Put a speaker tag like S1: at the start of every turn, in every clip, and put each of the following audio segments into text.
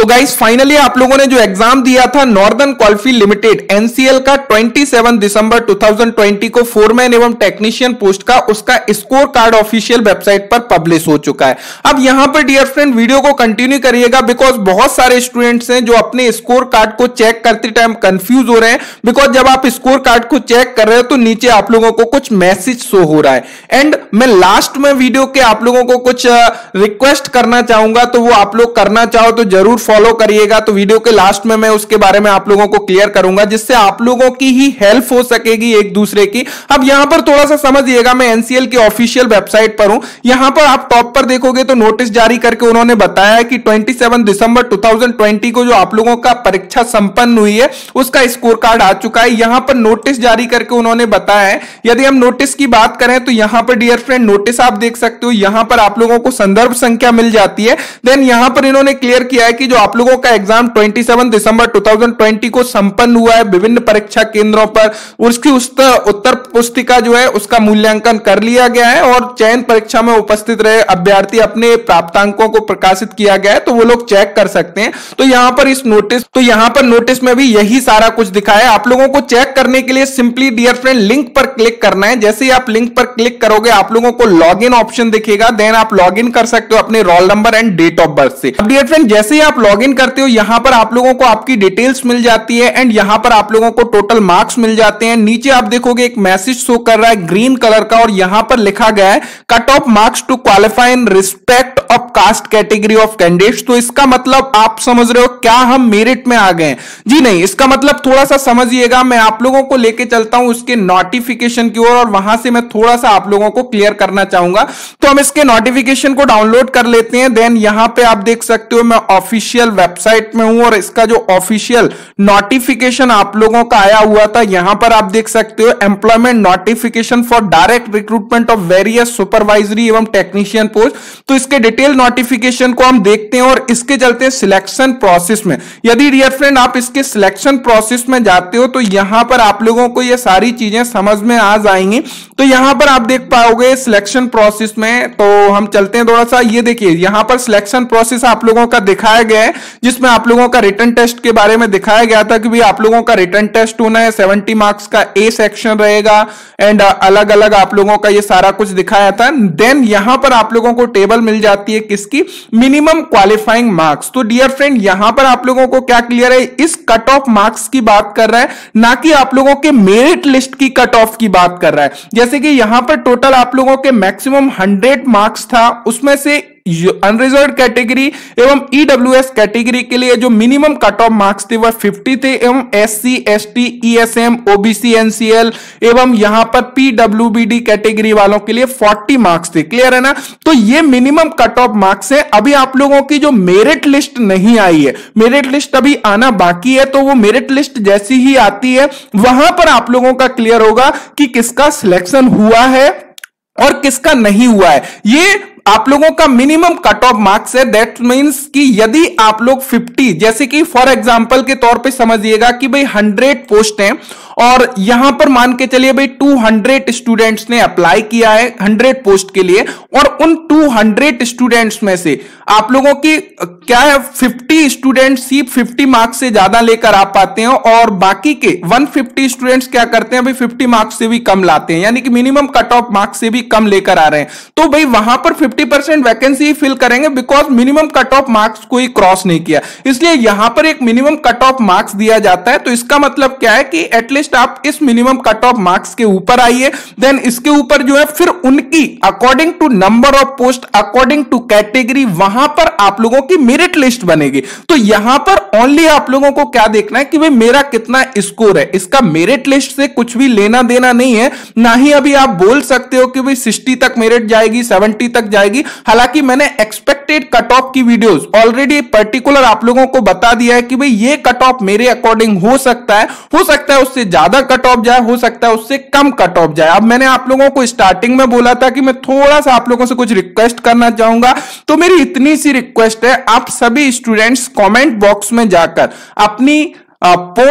S1: तो guys finally आप लोगों ने जो एग्जाम दिया था नॉर्दर्न कोलफील्ड लिमिटेड एनसीएल का 27 दिसंबर 2020 को फोरमैन एवं टेक्नीशियन पोस्ट का उसका स्कोर कार्ड ऑफिशियल वेबसाइट पर पब्लिश हो चुका है। अब यहां पर डियर फ्रेंड वीडियो को कंटिन्यू करिएगा बिकॉज बहुत सारे स्टूडेंट्स हैं जो अपने स्कोर कार्ड को चेक करते टाइम कंफ्यूज हो रहे हैं। बिकॉज जब आप स्कोर कार्ड को चेक कर रहे हो तो नीचे आप लोगों को कुछ मैसेज शो हो रहा है एंड मैं लास्ट में वीडियो के आप लोगों को कुछ रिक्वेस्ट करना चाहूंगा, तो वो आप लोग करना चाहो तो जरूर फॉलो करिएगा। तो वीडियो के लास्ट में मैं उसके बारे में आप लोगों को क्लियर करूंगा जिससे आप लोगों की ही हेल्प हो सकेगी एक दूसरे की। अब यहां पर थोड़ा सा समझिएगा, मैं एनसीएल की ऑफिशियल वेबसाइट पर हूं। यहां पर आप टॉप पर देखोगे तो नोटिस जारी करके उन्होंने बताया है कि 27 दिसंबर 2020 को जो आप लोगों का परीक्षा संपन्न हुई है उसका स्कोर कार्ड आ चुका है। यहां पर नोटिस जारी करके उन्होंने बताया है। यदि हम नोटिस की बात करें तो यहां पर डियर फ्रेंड नोटिस आप देख सकते हो, यहां पर आप लोगों को संदर्भ संख्या मिल जाती है। देन यहां पर इन्होंने क्लियर किया है कि जो आप लोगों का एग्जाम 27 दिसंबर 2020 को संपन्न हुआ है विभिन्न परीक्षा केंद्रों पर, उसकी उत्तर पुस्तिका जो है उसका मूल्यांकन कर लिया गया है और चयन परीक्षा में उपस्थित रहे अभ्यर्थी अपने प्राप्तांकों को प्रकाशित किया गया है, तो वो लोग चेक कर सकते हैं। तो यहां पर नोटिस में भी यही सारा कुछ दिखाया है। आप लोगों को चेक करने के लिए सिंपली डियर फ्रेंड लिंक पर क्लिक करना है। जैसे ही आप लिंक पर क्लिक करोगे आप लोगों को लॉग इन ऑप्शन दिखेगा। देन आप लॉग इन कर सकते हो अपने roll number and date of birth से। अब डियर फ्रेंड जैसे ही आप लॉग इन करते हो यहां पर आप लोगों को आपकी डिटेल्स मिल जाती है एंड यहां पर आप लोगों को टोटल मार्क्स मिल जाते हैं। नीचे आप देखोगे एक मैसेज शो कर रहा है ग्रीन कलर का और यहां पर लिखा गया है cut off marks to qualify in respect of caste category of candidates. तो इसका मतलब आप समझ रहे हो क्या हम मेरिट में आ गए? जी नहीं, इसका मतलब थोड़ा सा समझिएगा। मैं आप लोगों को लेके चलता हूं उसके नोटिफिकेशन की ओर और वहां से मैं थोड़ा सा आप लोगों को क्लियर करना चाहूंगा। तो हम इसके नोटिफिकेशन को डाउनलोड कर लेते हैं। देन यहां पे आप देख सकते हो मैं ऑफिशियल वेबसाइट में हूं और इसका जो ऑफिशियल नोटिफिकेशन आप लोगों का आया हुआ था यहां पर आप देख सकते हो employment notification for direct recruitment of various supervisory एवं टेक्नीशियन पोस्ट। तो इसके डिटेल नोटिफिकेशन को हम देखते हैं और इसके चलते सिलेक्शन प्रोसेस में, यदि डियर फ्रेंड आप इसके सिलेक्शन प्रोसेस में जाते हो तो यहां पर आप लोगों को ये सारी चीजें समझ में आ जाएंगी। तो यहां पर आप देख पाओगे सिलेक्शन प्रोसेस में, तो हम चलते हैं थोड़ा सा। ये देखिए यहां पर सिलेक्शन प्रोसेस आप लोगों का दिखाया गया है जिसमें आप लोगों का रिटन टेस्ट के बारे में दिखाया गया था कि भाई आप लोगों का रिटन टेस्ट होना है, 70 मार्क्स का ए सेक्शन रहेगा एंड अलग अलग आप लोगों का ये सारा कुछ दिखाया था। देन यहां पर आप लोगों को टेबल मिल जाती है किसकी, मिनिमम क्वालिफाइंग मार्क्स। तो डियर फ्रेंड यहां पर आप लोगों को क्या क्लियर है, इस कट ऑफ मार्क्स की बात कर रहा है ना कि आप लोगों के मेरिट लिस्ट की कट ऑफ की बात कर रहा है। जैसे कि यहां पर टोटल आप लोगों के मैक्सिमम 100 मार्क्स था, उसमें से अनरिजर्व कैटेगरी एवं ईडब्ल्यूएस कैटेगरी के लिए जो मिनिमम कट ऑफ मार्क्स थे वह 50 थे एवं SC ST ESM OBC NCL एवं यहां पर पीडब्ल्यूबीडी कैटेगरी वालों के लिए 40 मार्क्स थे। क्लियर है ना? तो ये मिनिमम कट ऑफ मार्क्स है। अभी आप लोगों की जो मेरिट लिस्ट नहीं आई है, मेरिट लिस्ट अभी आना बाकी है, तो वो मेरिट लिस्ट जैसी ही आती है वहां पर आप लोगों का क्लियर होगा कि किसका सिलेक्शन हुआ है और किसका नहीं हुआ है। ये आप लोगों का मिनिमम कट ऑफ मार्क्स है। दैट मींस कि यदि आप लोग 50, जैसे कि फॉर एग्जांपल के तौर पे समझिएगा कि भाई 100 पोस्ट हैं और यहां पर मान के चलिए भाई 200 स्टूडेंट्स ने अप्लाई किया है 100 पोस्ट के लिए और उन 200 स्टूडेंट्स में से आप लोगों की क्या है 50 स्टूडेंट्स ही 50 मार्क्स से ज्यादा लेकर आ पाते हैं और बाकी के 150 स्टूडेंट्स क्या करते हैं भाई 50 मार्क्स से भी कम लाते हैं, यानी कि मिनिमम कट ऑफ मार्क्स से भी कम लेकर आ रहे हैं। तो भाई वहां पर 50% वैकेंसी फिल करेंगे because minimum cut off marks कोई क्रॉस नहीं किया, इसलिए यहां पर एक मिनिमम कट ऑफ मार्क्स दिया जाता है। तो इसका मतलब क्या है कि एटलीस्ट आप इस मिनिमम कट ऑफ मार्क्स के ऊपर आइए। देन इसके ऊपर जो है फिर उनकी according to number of post according to category वहां पर आप लोगों की मेरिट लिस्ट बनेगी। तो यहां पर ओनली आप लोगों को क्या देखना है कि भाई मेरा कितना स्कोर है, इसका मेरिट लिस्ट से कुछ भी लेना देना नहीं है। ना ही अभी आप बोल सकते हो कि भाई 60 तक मेरिट जाएगी 70 तक जाएगी। हालांकि मैंने एक्सपेक्टेड कट ऑफ की वीडियोस ऑलरेडी पर्टिकुलर आप लोगों को बता दिया है कि भाई ये कट ऑफ मेरे अकॉर्डिंग हो सकता है उससे ज्यादा कट ऑफ जाए, हो सकता है उससे कम कट ऑफ जाए। अब मैंने आप लोगों को स्टार्टिंग में बोला था कि मैं थोड़ा सा आप लोगों से कुछ रिक्वेस्ट करना चाहूंगा, तो मेरी इतनी सी रिक्वेस्ट है, आप सभी स्टूडेंट्स कमेंट बॉक्स में जाकर अपनी पोस्ट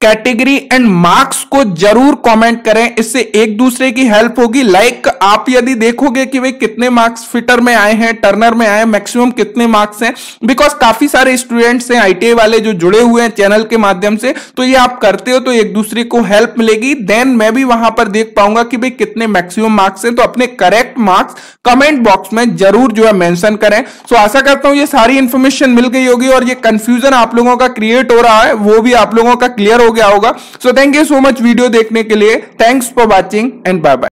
S1: कैटेगरी एंड मार्क्स को जरूर कमेंट करें, इससे एक दूसरे की हेल्प होगी। लाइक आप यदि देखोगे कि भाई कितने मार्क्स फिटर में आए हैं, टर्नर में आए, मैक्सिमम कितने मार्क्स हैं, बिकॉज काफी सारे स्टूडेंट्स हैं आईटीआई वाले जो जुड़े हुए हैं चैनल के माध्यम से, तो ये आप करते हो तो एक दूसरे को हेल्प मिलेगी। देन मैं भी वहां पर देख पाऊंगा कि भाई कितने मैक्सिमम मार्क्स हैं, तो अपने करेक्ट मार्क्स कमेंट बॉक्स में जरूर जो है मेंशन करें। सो आशा करता हूं ये सारी इंफॉर्मेशन मिल गई होगी और ये कंफ्यूजन आप लोगों का क्रिएट हो रहा है वो भी आप लोगों का क्लियर हो गया होगा। So thank you so much video देखने के लिए। Thanks for watching and bye bye.